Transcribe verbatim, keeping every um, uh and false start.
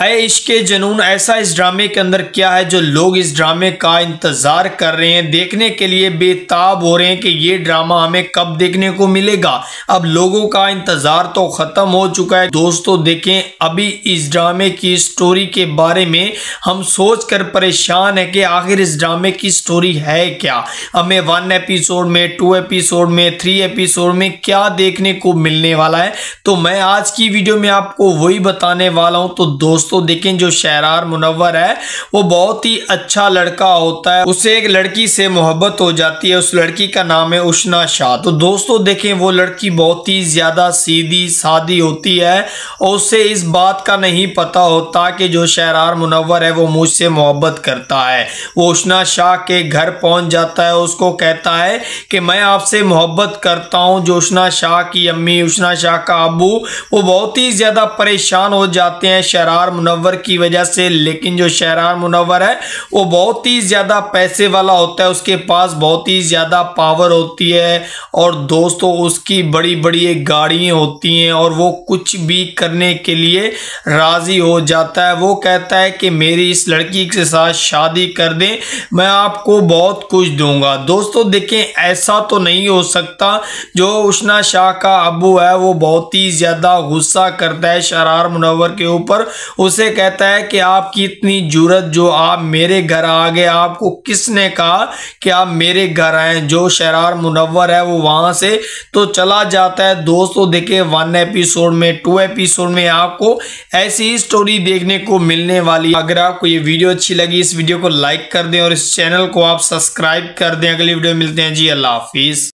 अय इश्क़ जुनून, ऐसा इस ड्रामे के अंदर क्या है जो लोग इस ड्रामे का इंतज़ार कर रहे हैं, देखने के लिए बेताब हो रहे हैं कि ये ड्रामा हमें कब देखने को मिलेगा। अब लोगों का इंतज़ार तो ख़त्म हो चुका है। दोस्तों देखें, अभी इस ड्रामे की स्टोरी के बारे में हम सोच कर परेशान है कि आखिर इस ड्रामे की स्टोरी है क्या। हमें वन एपिसोड में, टू एपिसोड में, थ्री एपिसोड में क्या देखने को मिलने वाला है, तो मैं आज की वीडियो में आपको वही बताने वाला हूँ। तो दोस्तों दोस्तों देखें, जो शहरार मुनव्वर है वो बहुत ही अच्छा लड़का होता है। उसे एक लड़की से मोहब्बत हो जाती है। उस लड़की का नाम है उशना शाह। तो दोस्तों देखें, वो लड़की बहुत ही ज्यादा सीधी सादी होती है और उसे इस बात का नहीं पता होता कि जो शहरार मुनव्वर है वो मुझसे मोहब्बत करता है। वो उशना शाह के घर पहुंच जाता है, उसको कहता है कि मैं आपसे मोहब्बत करता हूं। जो उशना शाह की अम्मी, उशना शाह का अबू, वो बहुत ही ज्यादा परेशान हो जाते हैं शहरार मुनव्वर की वजह से। लेकिन जो शहरार मुनव्वर है वो बहुत ही ज्यादा पैसे वाला होता है, उसके पास बहुत ही ज्यादा पावर होती है और दोस्तों उसकी बड़ी बड़ी एक गाड़ियां होती हैं और वो कुछ भी करने के लिए राजी हो जाता है। वो कहता है कि मेरी इस लड़की के साथ शादी कर दें, मैं आपको बहुत कुछ दूंगा। दोस्तों देखें, ऐसा तो नहीं हो सकता। जो उशना शाह का अबू है वो बहुत ही ज्यादा गुस्सा करता है शहरार मुनव्वर के ऊपर। उसे कहता है कि आपकी इतनी जुर्रत, जो आप मेरे घर आ गए, आपको किसने कहा कि आप मेरे घर आए। जो शहरार मुनव्वर है वो वहां से तो चला जाता है। दोस्तों देखिए, वन एपिसोड में, टू एपिसोड में आपको ऐसी ही स्टोरी देखने को मिलने वाली। अगर आपको ये वीडियो अच्छी लगी, इस वीडियो को लाइक कर दें और इस चैनल को आप सब्सक्राइब कर दें। अगली वीडियो में मिलते हैं जी, अल्लाह हाफिज।